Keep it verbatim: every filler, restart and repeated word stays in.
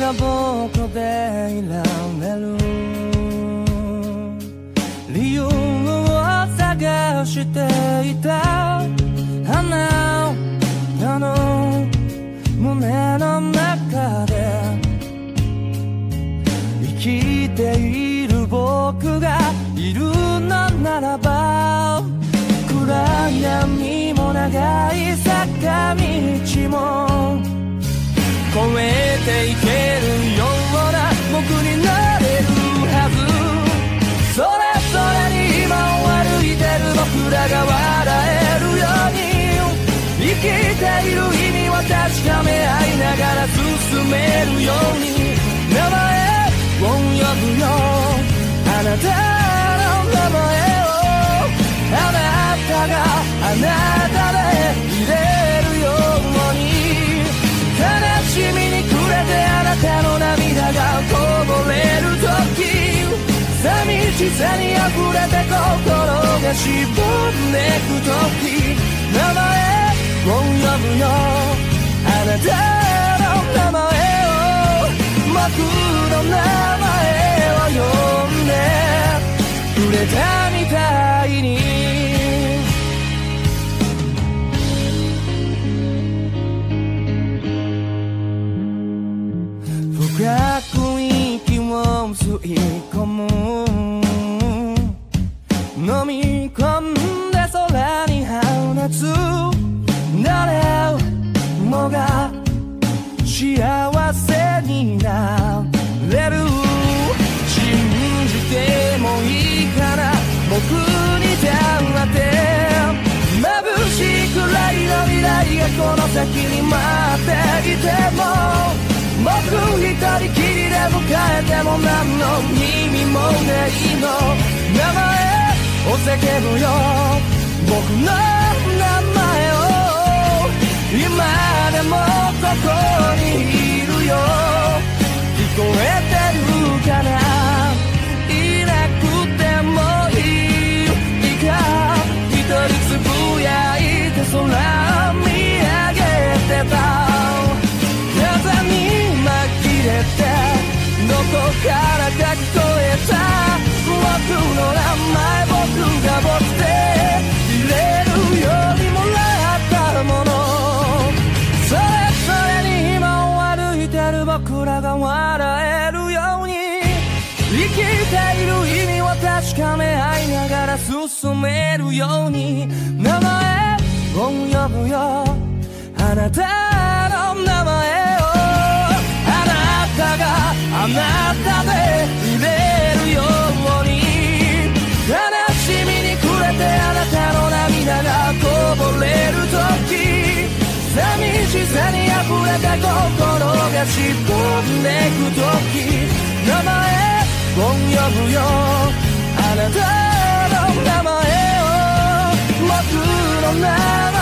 が僕でいられる理由を探していたあなたの胸の中で生きている僕がいるのならば暗闇も長い坂道も越えていけるような僕になれるはずそれぞれに今を歩いてる僕らが笑えるように生きている意味を確かめ合いながら進めるように名前を呼ぶよあなたの名前をあなたがあなたでいれるように悲しみに暮れてあなたの涙がこぼれる時寂しさに溢れて心がしぼんでく時名前を呼ぶよあなたの名前を僕の名前を呼んでくれたみたいに深く息を吸い込む飲み込んで空に放つ誰もが幸せになれる信じてもいいから僕に出会って眩しいくらいの未来がこの先に待っていても僕一人きりで迎えても何の意味もないの名前を叫ぶよ僕の名前を今でもここにいるよ聞こえてるかないなくてもいいいいか一人つぶやいて空見上げてた風に紛れてどこからか聞こえた僕の名前僕が僕でいれるようにもらったものそれぞれに今を歩いてる僕らが笑えるように生きている意味を確かめ合いながら進めるように名前を呼ぶよあなたの名前あなたでいれるように悲しみに暮れてあなたの涙がこぼれる時寂しさに溢れて心がしぼんでく時名前を呼ぶよあなたの名前を僕の名前